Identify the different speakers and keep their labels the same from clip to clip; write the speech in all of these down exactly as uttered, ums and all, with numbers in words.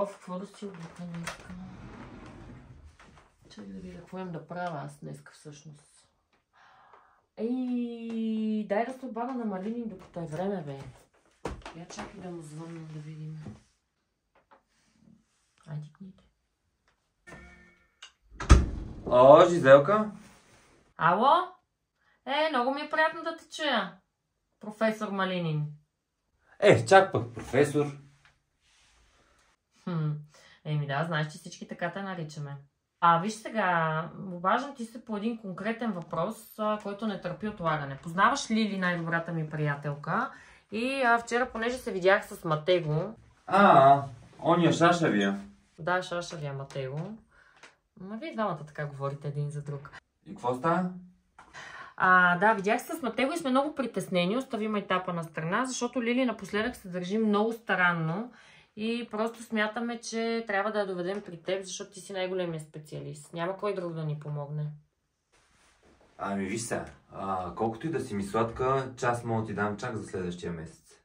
Speaker 1: Оф, какво да си облека днеска? Чакай да видя какво имам да правя аз днеска всъщност. Ей, дай да се обада на Малинин докато е време, бе. Я чакай да му звънна да видим. Айде, кните.
Speaker 2: О, Жизелка?
Speaker 1: Ало? Е, много ми е приятно да те чуя. Професор Малинин.
Speaker 2: Е, чак пък, професор.
Speaker 1: Хм, еми да, знаеш, че всички така те наричаме. А, виж сега, обаждам ти се по един конкретен въпрос, който не търпи отлагане. Познаваш Лили, най-добрата ми приятелка? И а, вчера, понеже се видях с Матего...
Speaker 2: А, ония шашавия.
Speaker 1: Да, шашавия Матего. Ма вие двамата така говорите един за друг.
Speaker 2: И какво става?
Speaker 1: А, да, видях се с Матего и сме много притеснени. Оставим етапа на страна, защото Лили напоследък се държи много старанно. И просто смятаме, че трябва да я доведем при теб, защото ти си най-големия специалист. Няма кой друг да ни помогне.
Speaker 2: Ами виж сега, а, колкото и да си ми сладка, час мога да ти дам чак за следващия месец.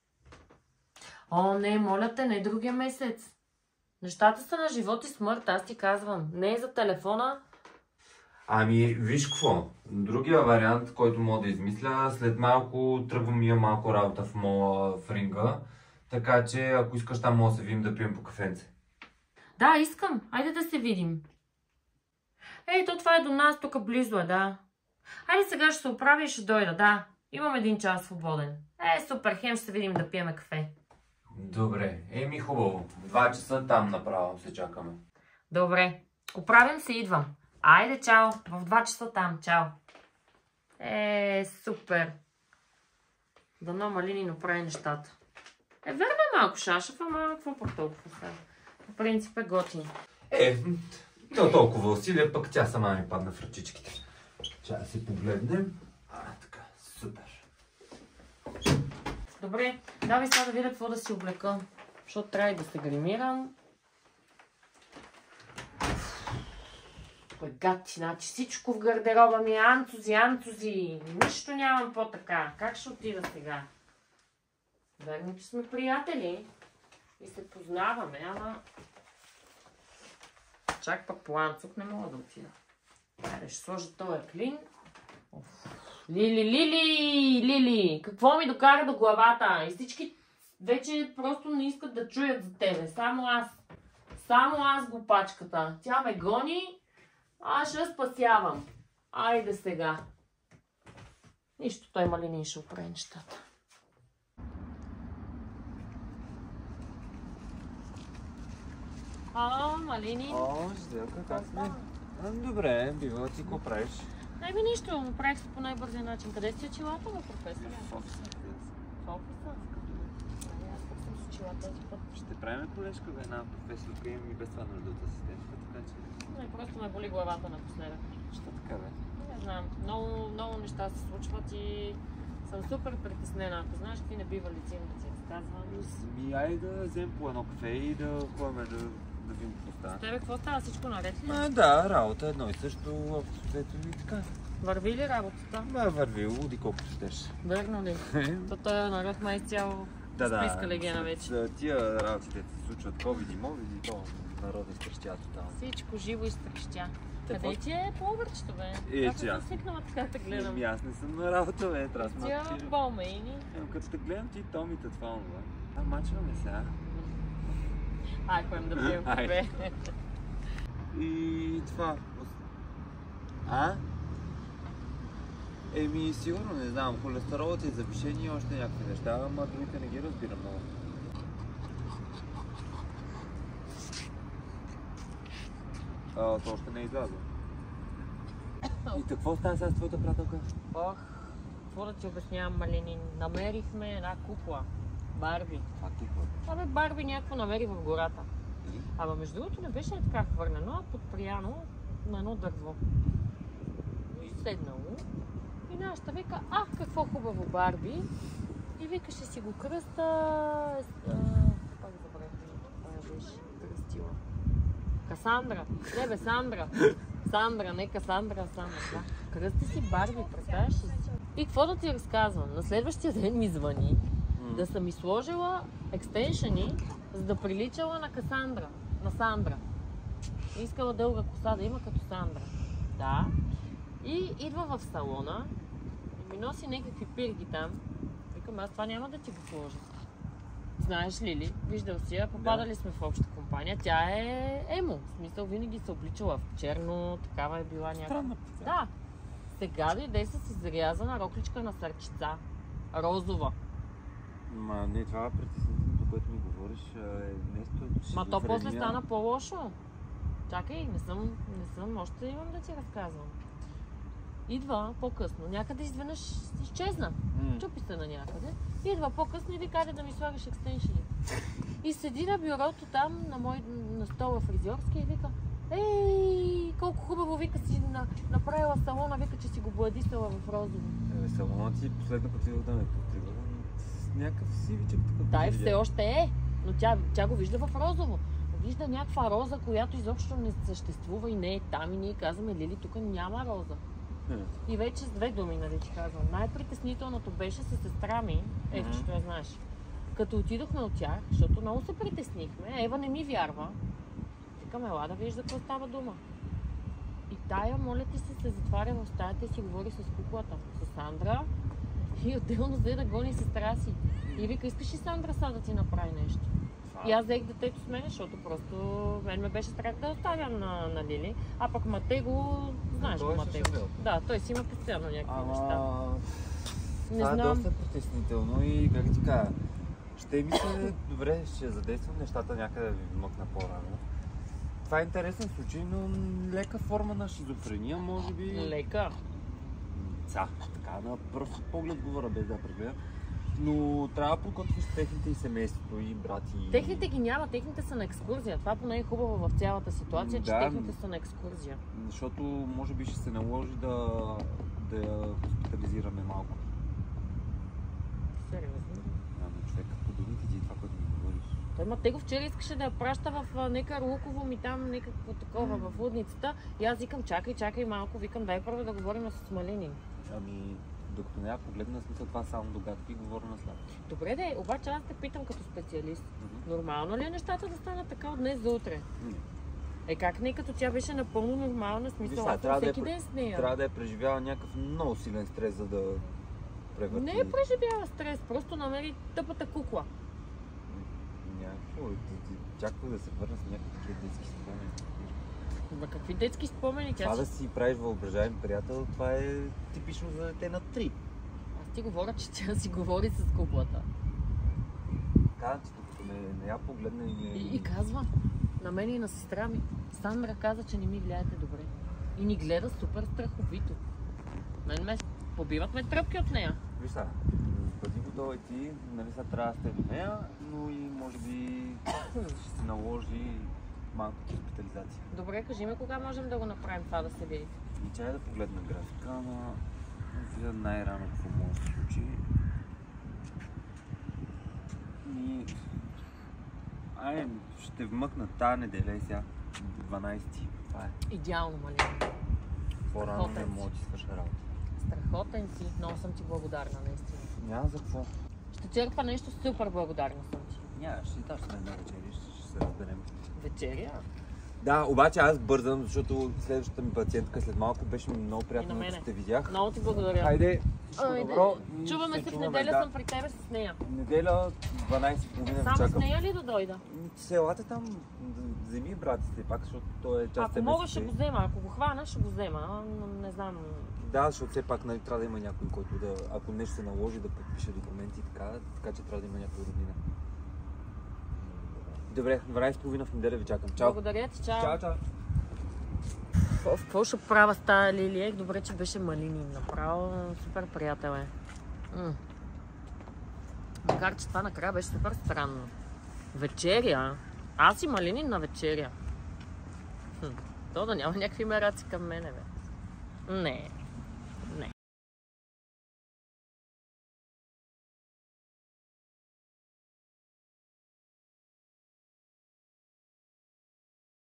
Speaker 1: О, не, моля те, не другия месец. Нещата са на живот и смърт, аз ти казвам. Не е за телефона.
Speaker 2: Ами виж какво, другия вариант, който мога да измисля, след малко тръгвам и малко работа в мола в ринга. Така че, ако искаш, там може да се видим да пием по кафенце.
Speaker 1: Да, искам. Айде да се видим. Ей, то това е до нас, тук близо е, да. Айде сега ще се оправя и ще дойда, да. Имам един час свободен. Е, супер, хем ще се видим да пиеме кафе.
Speaker 2: Добре, еми хубаво. Два часа там направо се чакаме.
Speaker 1: Добре, оправям се, идвам. Айде, чао. В два часа там, чао. Е, супер. Дано Малинин оправи нещата. Е, верно е малко шашев, ама какво пък толкова сега? По принцип е готин.
Speaker 2: Е, то толкова усилия, пък тя сама ми падна в ръчичките. Чай да се погледнем. А, така, супер.
Speaker 1: Добре, давай сега да видя какво да си облека, защото трябва и да се гримирам. Кой гад, значи всичко в гардероба ми е анцузи, анцузи. Нищо нямам по-така. Как ще отида сега? Верно, че сме приятели и се познаваме, ама чак пък по анцук не мога да отида. Айде, ще сложа този клин. Оф. Лили, Лили, Лили, какво ми докара до главата? И всички вече просто не искат да чуят за тебе. Само аз. Само аз го пачката. Тя ме гони, аз ще спасявам. Айде сега. Нищо, той Малинин ще оправи нещата. А, Малинин.
Speaker 2: О, Жизелка, как си? Добре, бива, ти какво правиш?
Speaker 1: Еми нищо, направих се по най-бързия начин. Къде сте очилата, бе, професор?
Speaker 2: В офиса.
Speaker 1: В офиса? Аз пък съм с очила този път.
Speaker 2: Ще правим колежка, бе, една професорка, имам и без това нужда от асистентка, така че...
Speaker 1: Не, просто ме боли главата напоследък.
Speaker 2: Що така, бе?
Speaker 1: Не знам, много, много неща се случват и съм супер притеснена. Ако знаеш какви небивалици имам да си разказвам.
Speaker 2: Ми, айде да вземем по едно кафе и да ходим да, да видим какво става.
Speaker 1: С тебе какво става? Всичко наред ли?
Speaker 2: А, да, работа едно и също, общо и така.
Speaker 1: Върви ли работата?
Speaker 2: Да, върви, луди колкото щеш.
Speaker 1: Верно ли? То той народ май изцяло
Speaker 2: Да, да.
Speaker 1: списка легена вече.
Speaker 2: За тия работите се случват COVID и мовид и то народа изтрещя тотално.
Speaker 1: Всичко живо изтрещя. Къде
Speaker 2: Какво?
Speaker 1: ти е по-обърчето, бе?
Speaker 2: Е,
Speaker 1: Аз
Speaker 2: че
Speaker 1: съм
Speaker 2: аз.
Speaker 1: свикнала така да гледам.
Speaker 2: Еми, аз не съм на работа, бе, трябва да сме
Speaker 1: Тя
Speaker 2: отишли.
Speaker 1: болмейни.
Speaker 2: Еми, като те гледам ти, то ми това, бе. А, мачваме сега.
Speaker 1: Ай, ходим да пием кафе.
Speaker 2: И това. А? Еми, сигурно не знам, холестеролът е завишен и още някакви неща, ама другите не ги разбирам много. А, то още не е излязло. И какво става сега с твоята приятелка?
Speaker 1: Ох, какво да ти обяснявам, Малинин? Намерихме една кукла. Барби.
Speaker 2: Това кукла.
Speaker 1: Абе, Барби някакво намери в гората.
Speaker 2: И?
Speaker 1: Ама между другото не беше така хвърлено, а подприяно на едно дърво. Седнало. И нашата вика, ах, какво хубаво Барби. И вика, ще си го кръста... А, пак забравих, това беше кръстила. Касандра. Не бе, Сандра. Сандра, не Касандра, а Сандра. Да. Кръсти си Барби, представяш ли си? И какво да ти разказвам? На следващия ден ми звъни да съм ми сложила екстеншъни, За да приличала на Касандра. На Сандра. Искала дълга коса да има като Сандра. Да. И идва в салона и ми носи някакви пирги там. Викам, аз това няма да ти го сложа. Знаеш ли ли? Виждал си я, попадали да. Сме в обща компания. Тя е емо. В смисъл, винаги се обличала в черно, такава е била някаква. Да. Сега дойде с изрязана рокличка на сърчица. Розова.
Speaker 3: Ма не, това притеснителното, което ми говориш, е нещо...
Speaker 1: Ма то после стана по-лошо. Чакай, не съм, не съм, още имам да ти разказвам. Идва по-късно, някъде изведнъж изчезна. Mm. Чупи се на някъде. Идва по-късно и вика, да ми слагаш екстеншени. И седи на бюрото там, на, мой, на стола фризьорски и вика, ей, колко хубаво, вика, си на, направила салона, вика, че си го бладисала в розово.
Speaker 3: Е, салона ти последно път идва да ме потрива. Някакъв сивичък такъв.
Speaker 1: Да, и все още е, но тя, тя го вижда в розово. Вижда някаква роза, която изобщо не съществува и не е там и ние казваме, Лили, тук няма роза. Yeah. И вече с две думи, нали ти казвам. Най-притеснителното беше с сестра ми, Ева, mm-hmm. че я знаеш. Като отидохме от тях, защото много се притеснихме, Ева не ми вярва. Викам, ела да виж за какво става дума. И тая, моля ти се, се затваря в стаята и си говори с куклата, с Сандра. И отделно взе да гони сестра си. И вика, искаш ли Сандра сега да ти направи нещо? И аз взех детето с мен, защото просто мен ме беше страх да оставям на, на Лили. А пък Матего, знаеш го Матего. Да, той си има постоянно някакви
Speaker 3: Ама...
Speaker 1: неща.
Speaker 3: Не това знам. Е доста притеснително и как ти кажа, ще ми се добре, ще задействам нещата някъде да ви вмъкна по-рано. Това е интересен случай, но лека форма на шизофрения, може би...
Speaker 1: Лека?
Speaker 3: Ца, така на пръв поглед говоря без да прегледа. Но трябва да подготвиш техните и семейството, и брати.
Speaker 1: Техните ги няма, техните са на екскурзия. Това поне е хубаво в цялата ситуация, да, че техните са на екскурзия.
Speaker 3: Защото може би ще се наложи да, да я хоспитализираме малко.
Speaker 1: Сериозно?
Speaker 3: Да, но човек, по думите ти това, което ми говориш.
Speaker 1: Той Матего вчера искаше да я праща в нека Луково ми там, някакво такова mm. в лудницата. И аз викам, чакай, чакай малко, викам, дай първо да говорим с Малини.
Speaker 3: Ами... Докато не я погледна, смисъл това само догадки и говоря на слабо.
Speaker 1: Добре де, обаче аз те питам като специалист. Mm-hmm. Нормално ли е нещата да станат така от днес за утре? Mm-hmm. Е как не, като тя беше напълно нормална, смисъл, аз съм всеки
Speaker 3: да е,
Speaker 1: ден с нея.
Speaker 3: Трябва да е преживява някакъв много силен стрес, за да превърти...
Speaker 1: Не е преживява стрес, просто намери тъпата кукла.
Speaker 3: Някакво, чаква да се върна с някакви такива детски спомени.
Speaker 1: Ма какви детски спомени?
Speaker 3: Това да си правиш въображаем приятел, това е типично за дете на три.
Speaker 1: Аз ти говоря, че тя си говори с куклата.
Speaker 3: Казвам, че докато не, не я погледна и не...
Speaker 1: И, и казва, на мен и на сестра ми. Сандра каза, че не ми влияете добре. И ни гледа супер страховито. Мен ме побиват ме тръпки от нея.
Speaker 3: Виж сега, бъди готова и ти, нали сега трябва да сте до нея, но и може би ще се наложи малко хоспитализация.
Speaker 1: Добре, кажи ми кога можем да го направим това да се види.
Speaker 3: И чай да погледна графика, ама видя най-рано какво може да се случи. И... Ай, ще вмъкна тази неделя и сега, дванайсети. Това е.
Speaker 1: Идеално, Малина.
Speaker 3: По-рано не мога да ти свърша работа.
Speaker 1: Страхотен си, много съм ти благодарна, наистина.
Speaker 3: Няма за какво.
Speaker 1: Ще черпа нещо супер благодарна съм ти.
Speaker 3: Няма, ще даш на една вечеря, ще, ще се разберем.
Speaker 1: Вечеря?
Speaker 3: Да, обаче аз бързам, защото следващата ми пациентка след малко беше ми много приятно, че те видях.
Speaker 1: Много ти благодаря.
Speaker 3: Хайде, добро.
Speaker 1: Чуваме се в неделя, да. Съм при тебе с нея.
Speaker 3: Неделя, дванайсет и половина
Speaker 1: Само чакам. С нея ли да дойда?
Speaker 3: Селата там, вземи братите пак, защото той е част от тебе.
Speaker 1: Ако мога ще го взема, ако го хвана ще го взема, но не знам.
Speaker 3: Да, защото все пак нали, трябва да има някой, който да, ако нещо се наложи, да подпише документи и така, така че трябва да има някой роднина. Добре, дванайсет и половина в неделя ви чакам. Чао!
Speaker 1: Благодаря ти, чао!
Speaker 3: Чао, чао!
Speaker 1: В какво ще правя с тая Лилия? Добре, че беше Малини. Направо супер приятел е. М. Макар, че това накрая беше супер странно. Вечеря? Аз и Малини на вечеря. Хм. То да няма някакви мераци към мене, бе. Не.